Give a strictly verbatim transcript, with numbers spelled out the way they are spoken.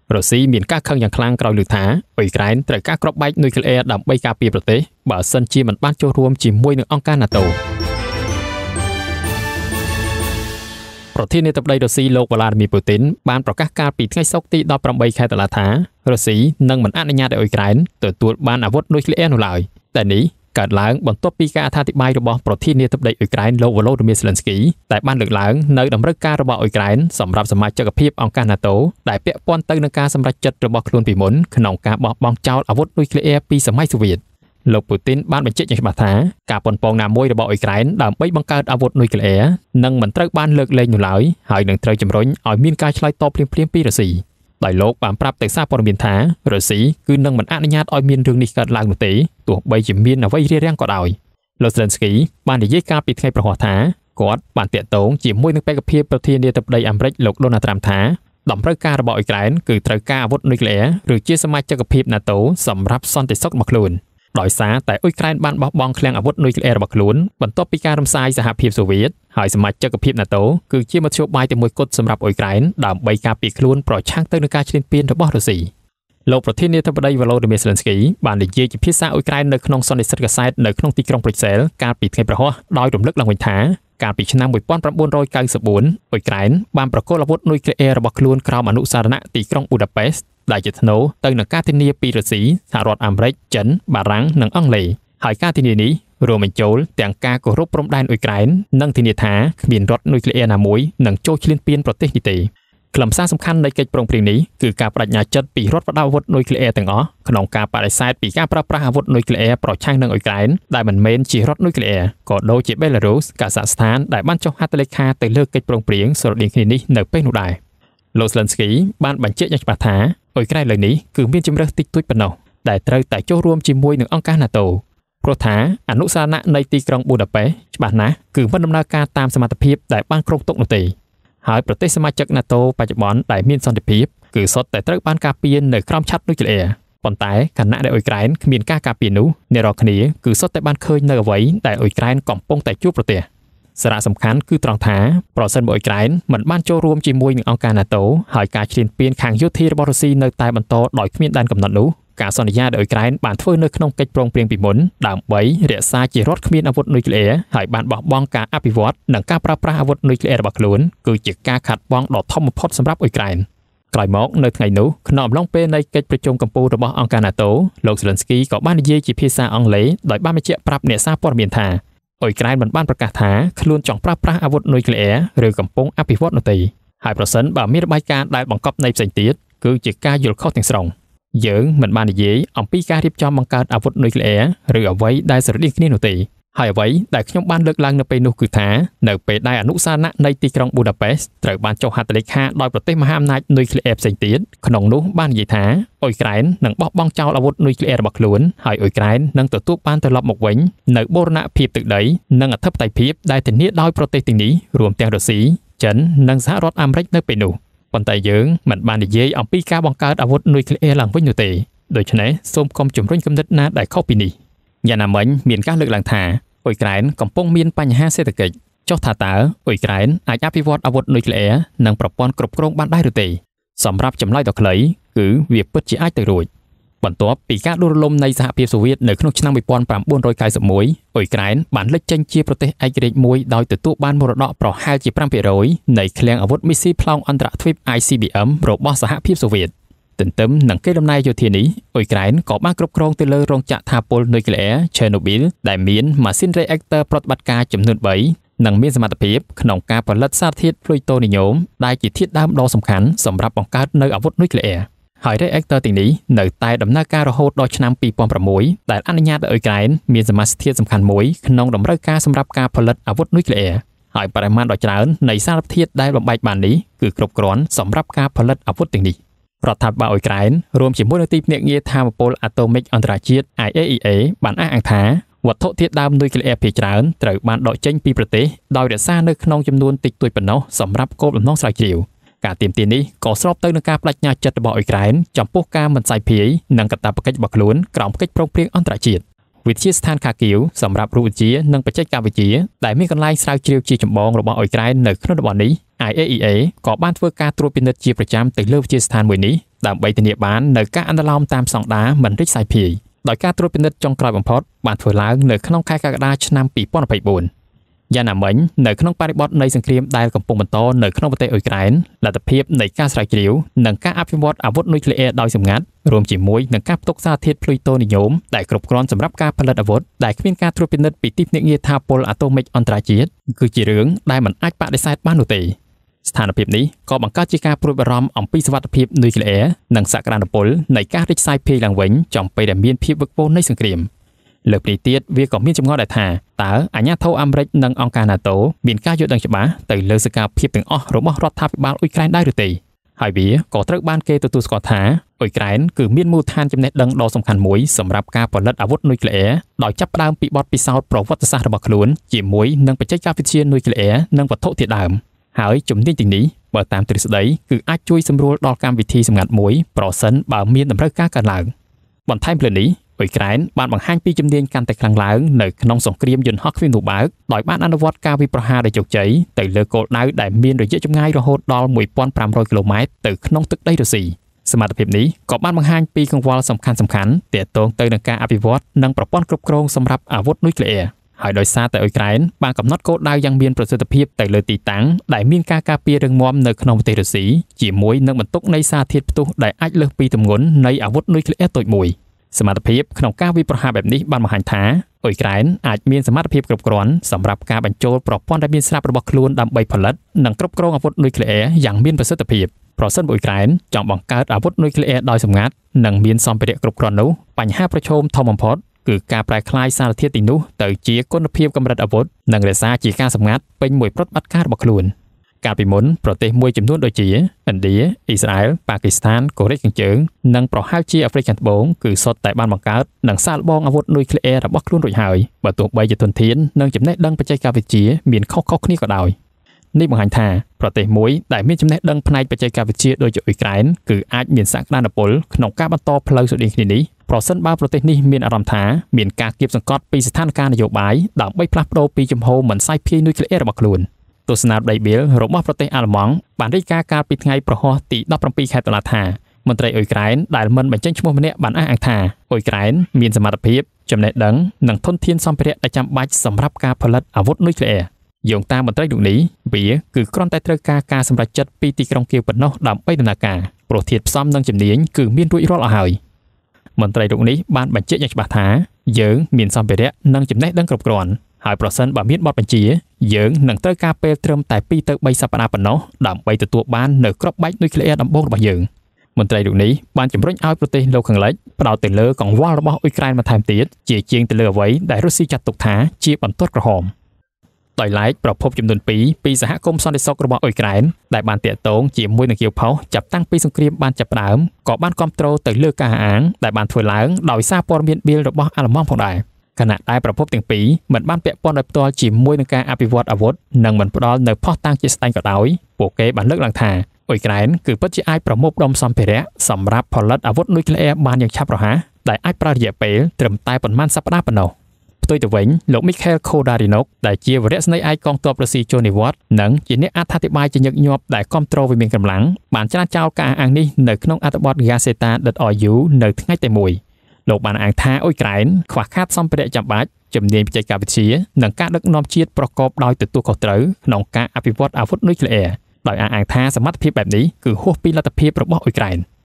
រុស្ស៊ីមានការខឹងយ៉ាងខ្លាំងក្រោយឮថាអ៊ុយក្រែនត្រូវការគ្រាប់បែកនុយក្លេអ៊ែរដើម្បីការពារប្រទេសបើសិនជាមិនបានចូលរួមជាមួយនឹងអង្គការ NATO ប្រធានាធិបតីរុស្ស៊ីលោកវ្លាឌីមៀពូទីនបានប្រកាសកាលពីថ្ងៃសុក្រទីដប់ប្រាំបីខែតុលាថារុស្ស៊ីនឹងមិនអនុញ្ញាតឲ្យអ៊ុយក្រែនទទួលបានអាវុធនុយក្លេអ៊ែរនោះឡើយតែនេះកើតឡើងបន្ទាប់ពីការអត្ថាធិប្បាយរបស់ប្រធានាធិបតីអ៊ុយក្រែនលោក Volodymyr Zelensky ដែលបានលើកឡើងនៅតម្រូវការរបស់អ៊ុយក្រែនសម្រាប់សមាជិកភាពអង្គការ NATO ដែលពាក់ព័ន្ធទៅនឹងការសម្រេចចិត្តរបស់ខ្លួនពីមុនក្នុងការបោះបង់ចោលអាវុធនុយក្លេអ៊ែរពីសម័យសូវៀតលោកពូទីនបានបញ្ជាក់យ៉ាងច្បាស់ថាការប៉ុនប៉ងណាមួយរបស់អ៊ុយក្រែនដើម្បីបង្កើតអាវុធនុយក្លេអ៊ែរនឹងមិនត្រូវបានលើកលែងនោះឡើយហើយនឹងត្រូវជំរុញឲ្យមានការឆ្លើយតបភ្លាមៗពីរុស្ស៊ីដោយលោកបានប្រាប់ទៅសារព័ត៌មានថារុស្ស៊ីគឺនឹងមិនអនុញ្ញាតឲ្យមានរឿងនេះកើតឡើងនោះទេទោះបីជាមានអ្វីរារាំងក៏ដោយលោក Zelensky បាននិយាយកាលពីថ្ងៃប្រហ័សថាគាត់បានតាក់ទងជាមួយនឹងបេក្ខភាពប្រធានាធិបតីអាមេរិកលោក Donald Trump ថាតម្រូវការរបស់អ៊ុយក្រែនគឺត្រូវការអាវុធនុយក្លេអ៊ែរឬជាសមាជិកភាព NATO សម្រាប់សន្តិសុខរបស់ខ្លួនដោយសារតែអ៊ុយក្រែនបានបោះបង់ឃ្លាំងអាវុធនុយក្លេអ៊ែររបស់ខ្លួនបន្ទាប់ពីការរំសាយសហភាពសូវៀតហើយសមាជិកភាព NATO គឺជាមធ្យោបាយតែមួយគត់សម្រាប់អ៊ុយក្រែនដើម្បីការពារខ្លួនប្រឆាំងទៅនឹងការឈ្លានពានរបស់រុស្ស៊ីលោកប្រធានាធិបតី Volodymyr Zelensky បាននិយាយជាភាសាអ៊ុយក្រែននៅក្នុងសន្និសីទកាសែតនៅក្នុងទីក្រុង Brussels កាលពីថ្ងៃប្រហ័សដោយរំលឹកឡើងវិញថាកាលពីឆ្នាំmột nghìn chín trăm chín mươi tưអ៊ុយក្រែនបានប្រគល់អាវុធនុយក្លេអ៊ែររបស់ខ្លួនក្រោមអនុសារណៈទីក្រុង Budapest ដែលជាថ្នូរទៅនឹងការធានាពីរុស្ស៊ីសហរដ្ឋអាមេរិកចិនបារាំងនិងអង់គ្លេសហើយការធានានេះរួមបញ្ចូលទាំងការគោរពព្រំដែនអ៊ុយក្រែននិងធានាថាគ្មានរដ្ឋនុយក្លេអ៊ែរណាមួយនឹងចូលឈ្លានពានប្រទេសនេះទេខ្លឹមសារសំខាន់នៃកិច្ចព្រមព្រៀងនេះគឺការបដិញ្ញាចិត្តពីរដ្ឋផ្ដល់អាវុធនុយក្លេអ៊ែរទាំងអស់ក្នុងការបដិសេធពីការប្រើប្រាស់អាវុធនុយក្លេអ៊ែរប្រឆាំងនឹងអ៊ុយក្រែនដែលមិនមែនជារដ្ឋនុយក្លេអ៊ែរក៏ដូចជាបេឡារុសកាហ្សាក់ស្ថានដែលបានចុះហត្ថលេខាទៅលើកិច្ចព្រមព្រៀងស្រដៀងគ្នានេះនៅពេលនោះដែរលោក Zelensky បានបញ្ជាក់យ៉ាងច្បាស់ថាអ៊ុយក្រែនលើនេះគឺមានជំរើសតិចតួចប៉ុណ្ណោះដែលត្រូវតែចូលរួមជាមួយនឹងអង្គការ NATO ព្រោះថាអនុសារណៈនៃទីក្រុង Budapest ច្បាស់ណាស់គឺមិនដំណើរការតាមសមត្ថភាពដែលបានគ្រោងទុកនោះទេហើយប្រទេសសមាជិក NATO បច្ចុប្បន្នដែលមានសន្តិភាពគឺសុទ្ធតែត្រូវបានការពារនៅក្រោមឆ័ត្រនុយក្លេអ៊ែរប៉ុន្តែខណៈដែលអ៊ុយក្រែនគ្មានការការពារនោះអ្នករាល់គ្នាគឺសុទ្ធតែបានឃើញនៅអ្វីដែលអ៊ុយក្រែនកំពុងតែជួបប្រទះសារៈសំខាន់គឺត្រង់ថាប្រសិនបើអ៊ុយក្រែនមិនបានចូលរួមជាមួយនឹងអង្គការ NATO ហើយការឈ្លានពានខាងយោធារបស់រុស្ស៊ីនៅតែបន្តដោយគ្មានដែនកំណត់នោះការសន្យាដែលអ៊ុយក្រែនបានធ្វើនៅក្នុងកិច្ចព្រមព្រៀងពីមុនដើម្បីរក្សាជារដ្ឋគ្មានអាវុធនុយក្លេអ៊ែរហើយបានបោះបង់ការអភិវឌ្ឍនិងការប្រើប្រាស់អាវុធនុយក្លេអ៊ែររបស់ខ្លួនគឺជាការខាត់បងដ៏ធំបំផុតសម្រាប់អ៊ុយក្រែនក្រោយមកនៅថ្ងៃនោះក្នុងអំឡុងពេលនៃកិច្ចប្រជុំកំពូលរបស់អង្គការ NATO លោក Zelensky ក៏បាននិយាយជាភាសាអង់គ្លេសដោយបានបញ្ជាក់ប្រាប់អ្នកសារព័ត៌មានថាអ៊ុយក្រែនមិនបានប្រកាសថាខ្លួនចង់ប្រើប្រាស់អាវុធនុយក្លេអ៊ែរឬកំពុងអភិវឌ្ឍនោះទេហើយប្រសិនបើមានរបាយការណ៍ដែលបង្កប់ន័យផ្សេងទៀតគឺជាការយល់ខុសទាំងស្រុងយើងមិនបាននិយាយអំពីការរៀបចំបង្កើតអាវុធនុយក្លេអ៊ែរឬអ្វីដែលស្រដៀងគ្នានោះទេហើយអ្វីដែលខ្ញុំបានលើកឡើងនៅពេលនោះគឺថានៅពេលដែលអនុសារណៈនៃទីក្រុង Budapest ត្រូវបានចុះហត្ថលេខាដោយប្រទេសមហាអំណាចនុយក្លេអ៊ែរផ្សេងទៀតក្នុងនោះបាននិយាយថាអ៊ុយក្រែននឹងបោះបង់ចោលអាវុធនុយក្លេអ៊ែររបស់ខ្លួនហើយអ៊ុយក្រែននឹងទទួលបានត្រឡប់មកវិញនៅបូរណភាពទឹកដីនិងអធិបតេយ្យភាពដែលធានាដោយប្រទេសទាំងនេះរួមទាំងរុស្ស៊ីចិននិងសហរដ្ឋអាមេរិកនៅពេលនោះប៉ុន្តែយើងមិនបាននិយាយអំពីការបង្កើតអាវុធនុយក្លេអ៊ែរឡើងវិញនោះទេដូច្នេះសូមកុំជំរុញគំនិតណាដែលខុសពីនេះយ៉ាងណាមិញមានការលើកឡើងថាអ៊ុយក្រែនកំពុងមានបញ្ហាសេដ្ឋកិច្ចចុះថាតើអ៊ុយក្រែនអាចអភិវឌ្ឍអាវុធនុយក្លេអ៊ែរនិងប្រព័ន្ធគ្រប់គ្រងបានដែរឬទេសម្រាប់ចម្លើយដ៏ខ្លីគឺវាពិតជាអាចទៅរួចបន្ទាប់ពីការដួលរលំនៃសហភាពសូវៀតនៅក្នុងឆ្នាំmột nghìn chín trăm chín mươi mốtអ៊ុយក្រែនបានលេចចេញជាប្រទេសឯករាជ្យមួយដោយទទួលបានមរតកប្រហែលជាfive percentនៃឃ្លាំងអាវុធមីស៊ីប្លង់អន្តរទ្វីប I C B M របស់សហភាពសូវៀតទន្ទឹមនឹងកេរដំណែលយោធានេះអ៊ុយក្រែនក៏បានគ្រប់គ្រងទៅលើរោងចក្រថាពលនុយក្លេអ៊ែរ Chernobyl ដែលមានម៉ាស៊ីន reactor ប្រតិបត្តិការចំនួនthreeនិងមានសមត្ថភាពក្នុងការផលិតសារធាតុ plutonium ដែលជាធាតុដើមដ៏សំខាន់សម្រាប់បង្កើតនៅអាវុធនុយក្លេអ៊ែរហើយ reactor ទាំងនេះនៅតែដំណើរការរហូតដល់ឆ្នាំtwo thousand sixដែលអនុញ្ញាតឲ្យអ៊ុយក្រែនមានសមាសធាតុសំខាន់មួយក្នុងតម្រូវការសម្រាប់ការផលិតអាវុធនុយក្លេអ៊ែរហើយបរិមាណដ៏ច្រើននៃសារធាតុដែលបំបែកបាននេះគឺគ្រប់គ្រាន់សម្រាប់ការផលិតអាវុធទាំងនេះរដ្ឋាភិបាលអ៊ុយក្រែនរួមជាមួយនឹងទីភ្នាក់ងារថាមពលអាតូមិកអន្តរជាតិ I A E A បានអះអាងថាវត្ថុធាតុដើមនុយក្លេអ៊ែរភាគច្រើនត្រូវបានដកចេញពីប្រទេសដោយរក្សានៅក្នុងចំនួនតិចតួចប៉ុណ្ណោះសម្រាប់គោលបំណងស្រាវជ្រាវការទាមទារនេះក៏ស្របទៅនឹងការបដិញ្ញាចិត្តរបស់អ៊ុយក្រែនចំពោះការមិនសាយភាយនិងកាតព្វកិច្ចរបស់ខ្លួនក្រោមកិច្ចព្រមព្រៀងអន្តរជាតិវិទ្យាស្ថានខាគីវសម្រាប់រូបវិទ្យានិងបច្ចេកវិទ្យាដែលមានកន្លែងស្រាវជ្រាវជាចម្បងរបស់អ៊ុយក្រែននៅក្នុងតំបន់នេះไอ เอ อี เอ ក៏បានធ្វើការត្រួតពិនិត្យជាប្រចាំទៅលើវិទ្យាស្ថានមួយនេះដើម្បីធានាបាននូវការអនុលោមតាមស្តង់ដារមិនរិចសាយភាយដោយការត្រួតពិនិត្យចុងក្រោយបំផុតបានធ្វើឡើងនៅក្នុងខែកក្កដាឆ្នាំពីរពាន់ยี่สิบสี่យ៉ាងណាមិញនៅក្នុងបរិបទនៃសង្គ្រាមដែលកំពុងបន្តនៅក្នុងប្រទេសអ៊ុយក្រែនលទ្ធភាពនៃការស្រាវជ្រាវនិងការអភិវឌ្ឍអាវុធនុយក្លេអ៊ែរដោយសម្ងាត់រួមជាមួយនឹងការផ្ទុកសារធាតុភ្លុយតូនីញ៉ូមដែលគ្រប់គ្រាន់សម្រាប់ការផលិតអាវុធដែលគ្មានការត្រួតពិនិត្យពីទីភ្នាក់ងារថាពលអាតូមិកអន្តរជាតិគឺជារឿងដែលមិនអាចបដិសេធបាននោះទេស្ថានភាពនេះក៏បង្កើតជាការព្រួយបារម្ភអំពីសុវត្ថិភាពនុយក្លេអ៊ែរនិងសក្តានុពលនៃការរិចសាយភាយឡើងវិញចំពេលដែលមានភាពវឹកវរនៃសង្គ្រាមលើកនេះទៀតវាក៏មានចម្ងល់ដែរថាតើអាញាធរអាមេរិកនិងអង្គការ NATO មានការយល់ដឹងច្បាស់ទៅលើសកម្មភាពទាំងអស់របស់រដ្ឋាភិបាលអ៊ុយក្រែនដែរឬទេហើយវាក៏ត្រូវបានគេទទួលស្គាល់ថាអ៊ុយក្រែនគឺមានមូលដ្ឋានចំណេះដឹងដ៏សំខាន់មួយសម្រាប់ការផលិតអាវុធនុយក្លេអ៊ែរដោយចាប់ផ្ដើមពីបទពិសោធន៍ប្រវត្តិសាស្ត្ររបស់ខ្លួនជាមួយនឹងបច្ចេកវិទ្យានុយក្លេអ៊ែរនិងវត្ថុធាតុដើមហើយជំនាញទាំងនេះបើតាមទ្រឹស្ដីគឺអាចជួយសម្រួលដល់កម្មវិធីសម្ងាត់មួយប្រសិនបើមានតម្រូវការកើនឡើងបន្ថែមលើនេះអ៊ុយក្រែនបានបង្ហាញពីជំនាញកាន់តែខ្លាំងឡើងនៅក្នុងសង្គ្រាមយន្តហោះគ្មានទូបើកដោយបានអនុវត្តការវាយប្រហារដ៏ជោគជ័យទៅលើគោលដៅដែលមានរយៈចម្ងាយរហូតដល់មួយពាន់ប្រាំរយគីឡូម៉ែត្រទៅក្នុងទឹកដីរុស្ស៊ីសមត្ថភាពនេះក៏បានបង្ហាញពីកង្វល់សំខាន់ៗទាក់ទងទៅនឹងការអភិវឌ្ឍនិងប្រព័ន្ធគ្រប់គ្រងសម្រាប់អាវុធនុយក្លេអ៊ែរហើយដោយសារតែអ៊ុយក្រែនបានកំណត់គោលដៅយ៉ាងមានប្រសិទ្ធភាពទៅលើទីតាំងដែលមានការការពាររឹងមាំនៅក្នុងប្រទេសរុស្ស៊ីជាមួយនឹងបន្ទុកនៃសារធាតុផ្ទុះដែលអាចលើសពីទម្ងន់នៃអាវុធនុយក្លេអ៊ែរតូចមួយសមត្ថភាពក្នុងការវាយប្រហារបែបនេះបានបង្ហាញថាអ៊ុយក្រែនអាចមានសមត្ថភាពគ្រប់គ្រាន់សម្រាប់ការបញ្ចូលប្រព័ន្ធដែលមានស្រាប់របស់ខ្លួនដើម្បីផលិតនិងគ្រប់គ្រងអាវុធនុយក្លេអ៊ែរយ៉ាងមានប្រសិទ្ធភាពប្រសិនបើអ៊ុយក្រែនចង់បង្កើតអាវុធនុយក្លេអ៊ែរដោយសម្ងាត់និងមានសម្ភារៈគ្រប់គ្រាន់នោះបញ្ហាប្រឈមធំបំផុតគឺការប្រែក្លាយសារធាតុទាំងនោះទៅជាគុណភាពកម្រិតអាវុធនិងរក្សាជាការសម្ងាត់ពេញមួយប្រតិបត្តិការរបស់ខ្លួនកាលពីមុនប្រទេសមួយចំនួនដូចជាឥណ្ឌាអ៊ីស្រាអែលប៉ាគីស្ថានកូរ៉េខាងជើងនិងប្រហែលជាអាហ្វ្រិកខាងត្បូងគឺសុទ្ធតែបានបង្កើតនិងសាកល្បងអាវុធនុយក្លេអ៊ែររបស់ខ្លួនរួចហើយបើទោះបីជាធនធាននិងចំណេះដឹងបច្ចេកវិទ្យាមានខុសៗគ្នាក៏ដោយនេះបង្ហាញថាប្រទេសមួយដែលមានចំណេះដឹងផ្នែកបច្ចេកវិទ្យាដូចជាអ៊ុយក្រែនគឺអាចមានសក្តានុពលក្នុងការបន្តផ្លូវស្រដៀងគ្នានេះប្រសិនបើប្រទេសនេះមានអារម្មណ៍ថាមានការគៀបសង្កត់ពីស្ថានភាពនយោបាយដើម្បីផ្លាស់ប្ដូរពីជំហរមិនសាយភាយនុយក្លេអ៊ែររបស់ខ្លួនទស្សនាវដ្តីបៀលរបស់ប្រទេសអាល្លឺម៉ង់បានរាយការណ៍កាលពីថ្ងៃប្រហ័សទីដប់ប្រាំពីរខែតុលាថាមន្ត្រីអ៊ុយក្រែនដែលមិនបញ្ចេញឈ្មោះម្នាក់បានអះអាងថាអ៊ុយក្រែនមានសមត្ថភាពចំណេះដឹងនិងធនធានសម្ភារៈដែលចាំបាច់សម្រាប់ការផលិតអាវុធនុយក្លេអ៊ែរយោងតាមមន្ត្រីលោកនេះវាគឺគ្រាន់តែត្រូវការការសម្រេចចិត្តពីទីក្រុងគៀវប៉ុណ្ណោះដើម្បីដំណើរការព្រោះធាតុផ្សំនិងជំនាញគឺមានរួចរាល់អស់ហើយមន្ត្រីលោកនេះបានបញ្ជាក់យ៉ាងច្បាស់ថាយើងមានសម្ភារៈនិងចំណេះដឹងគ្រប់គ្រាន់ហើយប្រសិនបើមានបទបញ្ជាយើងនឹងត្រូវការពេលត្រឹមតែពីរទៅបីសប្តាហ៍ប៉ុណ្ណោះដើម្បីទទួលបាននូវគ្រាប់បែកនុយក្លេអ៊ែរដំបូងរបស់យើងមន្ត្រីលោកនេះបានជំរុញឲ្យប្រទេសលោកខាងលិចផ្ដោតទៅលើកង្វល់របស់អ៊ុយក្រែនបន្ថែមទៀតជាជាងទៅលើអ្វីដែលរុស្ស៊ីចាត់ទុកថាជាបន្ទាត់ក្រហមដោយឡែកប្រភពចំនួនពីរពីសហគមន៍សន្តិសុខរបស់អ៊ុយក្រែនដែលបានតាក់ទងជាមួយនឹងគៀវផុសចាប់តាំងពីសង្គ្រាមបានចាប់ផ្ដើមក៏បានគាំទ្រទៅលើការអះអាងដែលបានធ្វើឡើងដោយសារព័ត៌មានបៀលរបស់អាល្លឺម៉ង់ផងដែរខណៈដែលប្រភពទាំងពីរមិនបានពាក់ព័ន្ធដោយផ្ទាល់ជាមួយនឹងការអភិវឌ្ឍអាវុធនិងមិនផ្ដល់នៅភស្តុតាងជាក់ស្ដែងក៏ដោយពួកគេបានលើកឡើងថាអ៊ុយក្រែនគឺពិតជាអាចប្រមូលផ្ដុំសម្ភារៈសម្រាប់ផលិតអាវុធនុយក្លេអ៊ែរបានយ៉ាងឆាប់រហ័សដែលអាចប្រើរយៈពេលត្រឹមតែប៉ុន្មានសប្តាហ៍ប៉ុណ្ណោះផ្ទុយទៅវិញលោក Mikhail Khodorkovsky ដែលជាវរៈស្នេហ៍ឯកកងទ័ពរុស្ស៊ីចូលនិវត្តន៍និងជាអ្នកអត្ថាធិប្បាយជាញឹកញាប់ដែលគ្រប់គ្រងវិមានកម្លាំងបានច្រានចោលការអះអាងនេះនៅក្នុងអត្ថបទ Gazeta ដុត អារ យូ នៅថ្ងៃទីមួយលោកបានអះអាងថាអ៊ុយក្រែនខ្វះខាតសម្ភារៈចាំបាច់ជំនាញបច្ចេកវិទ្យានិងការដឹកនាំជាតិប្រកបដោយទទួលខុសត្រូវក្នុងការអភិវឌ្ឍអាវុធនុយក្លេអ៊ែរដោយអះអាងថាសមត្ថភាពបែបនេះគឺហួសពីលទ្ធភាពរបស់អ៊ុយក្រែន